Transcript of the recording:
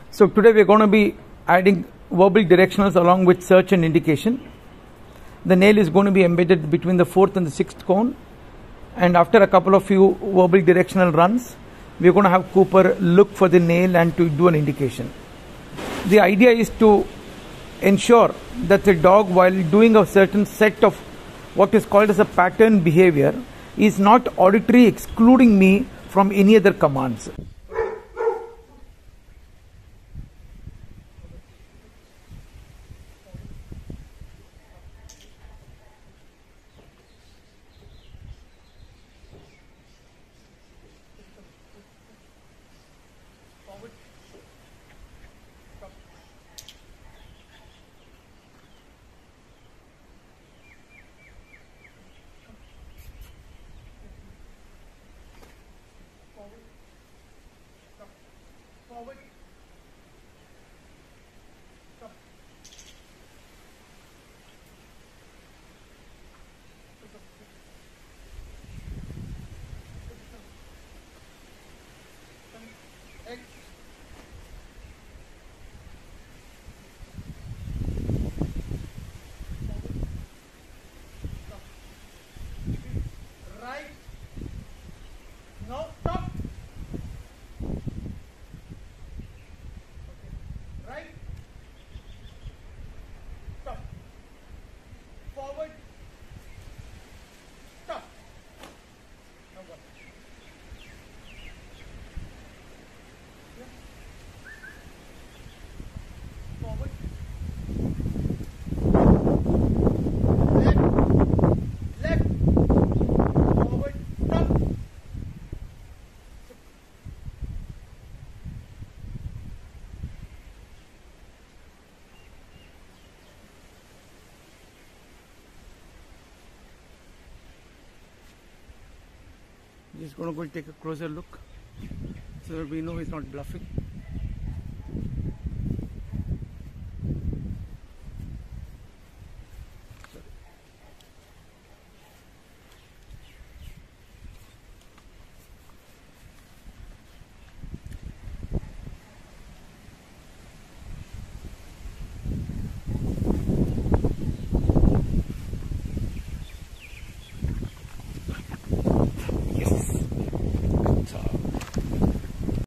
So today we are going to be adding verbal directionals along with search and indication. The nail is going to be embedded between the fourth and the sixth cone, and after a couple of few verbal directional runs, we are going to have Cooper look for the nail and to do an indication. The idea is to ensure that the dog, while doing a certain set of what is called as a pattern behavior, is not auditory excluding me from any other commands. Forward. Stop. X. Right. Now stop. Right. Stop. Forward. Stop. Now go. Yeah. Forward. Left. Left. Forward. Stop. Just going to go take a closer look so that we know he's not bluffing.